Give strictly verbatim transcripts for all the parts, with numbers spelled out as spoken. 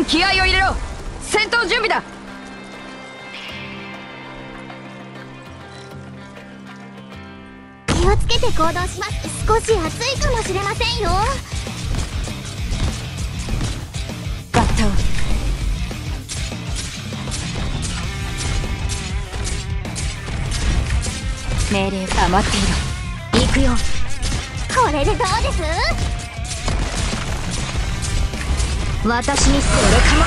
気合を入れろ。戦闘準備だ。 気をつけて行動します。少し暑いかもしれませんよ。 バッタを命令が余っている。行くよ。 これでどうです？ 私にそれか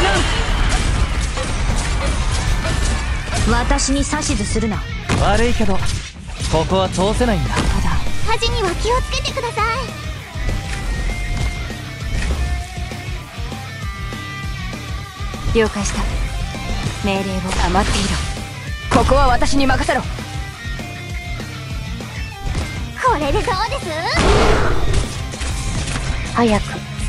もな。私に指図するな。 悪いけどここは通せないんだ。 ただ火事には気をつけてください。 了解した。命令を余っている。ここは私に任せろ。 これでどうです？ 早く。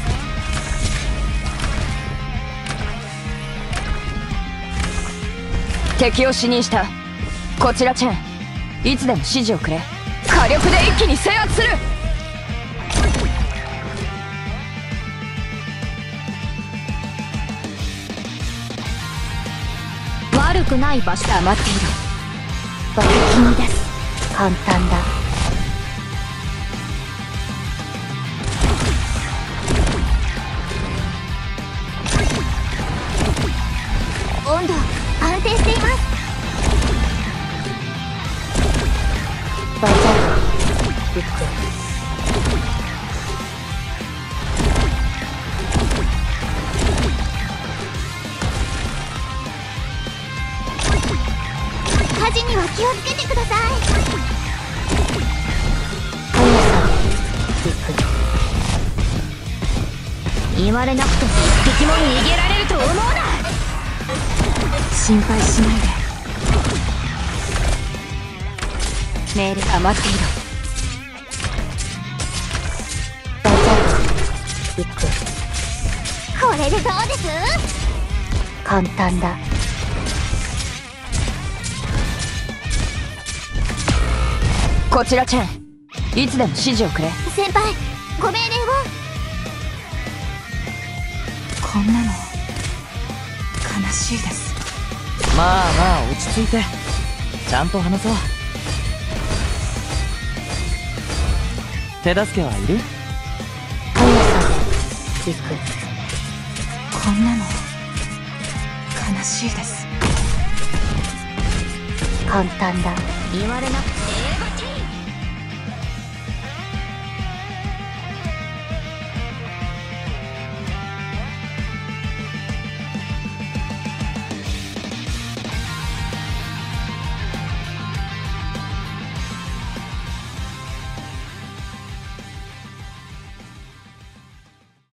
敵を視認した。こちらチェン、いつでも指示をくれ。火力で一気に制圧する。悪くない場所が余っている。爆撃に出す。簡単だ。 温度安定しています。 バザール行く。 火事には気をつけてください。 速さ行く。言われなくても一匹も逃げられると思うな。心配しないで。命令余っている。バザール行く。 これでどうです？ 簡単だ。こちらチェン、いつでも指示をくれ。 先輩、ご命令を。 こんなの悲しいです。 まあまあ落ち着いてちゃんと話そう。手助けはいる？ 速さで行く。こんなの悲しいです。簡単だ。言われなくて